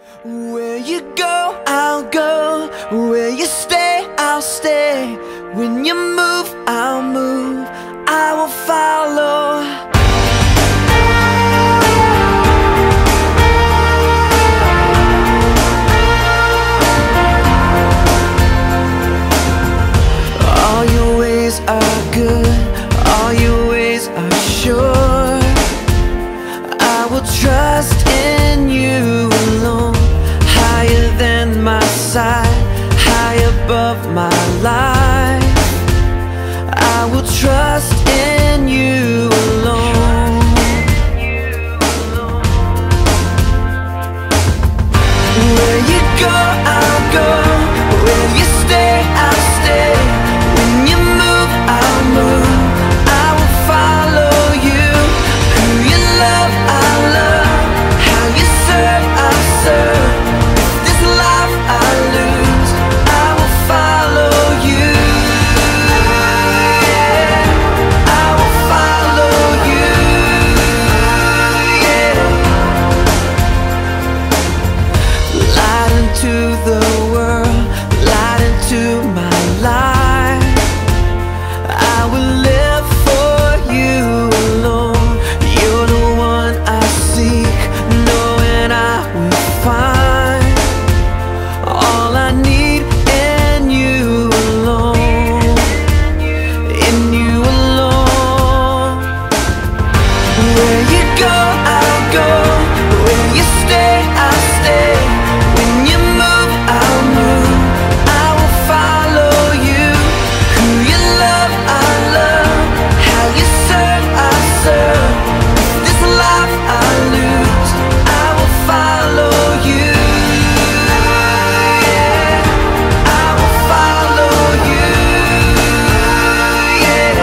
Where you go, I'll go. Where you stay, I'll stay. When you move, I'll move. I will follow. All your ways are good. All your ways are sure. I will trust in you alone. Higher than my sight, high above my life. I will trust in you alone. Where you go, I'll go. Where you stay, I'll stay. When you move, I'll move. I will follow you. Who you love, I'll love. How you serve, I'll serve. This life I lose, I will follow you. Yeah, I will follow you. Yeah. Light into the world, light into my life. I will live for you alone. You're the one I seek, knowing I will find all I need in you alone. In you alone. Where you go, I'll go. Where you stay, I'll stay. When you move, I'll move. I will follow you. Who you love, I love. How you serve, I serve. This life I lose, I will follow you. Yeah, I will follow you. Yeah.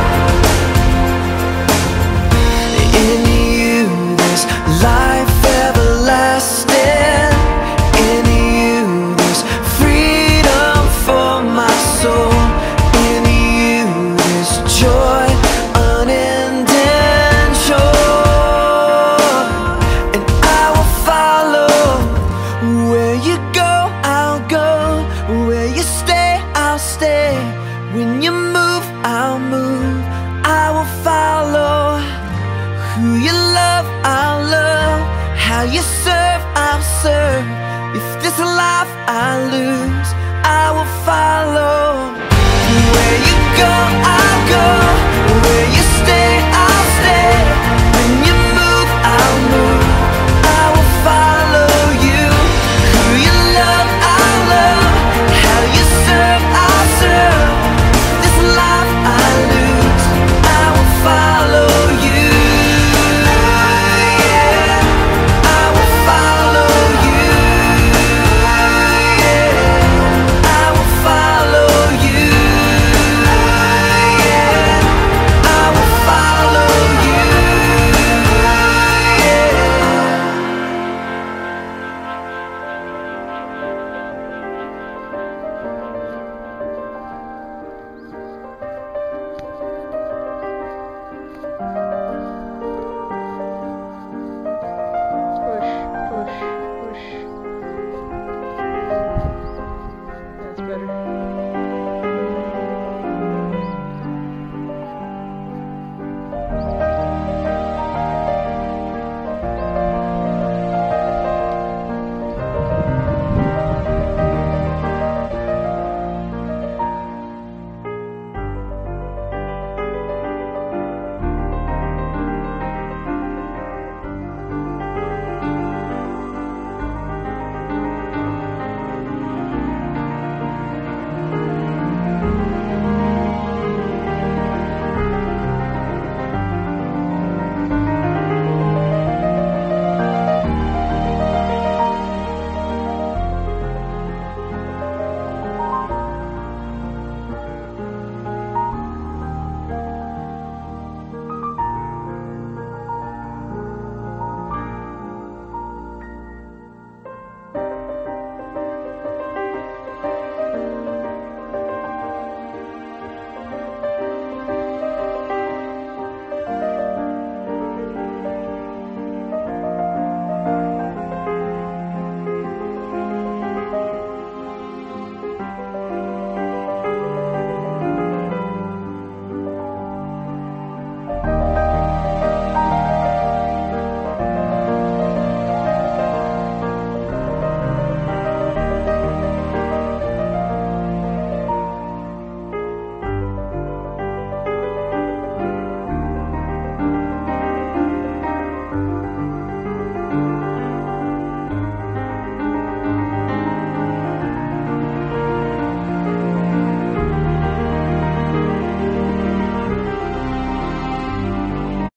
In you there's life everlasting. In you there's freedom for my soul. In you there's joy unending sure. And I will follow. Where you go, I'll go. Where you stay, I'll stay. When you move, I'll move. I will follow. Who you love, I'll love. How you serve, I'll serve. If this life I lose, I will follow. Where you go,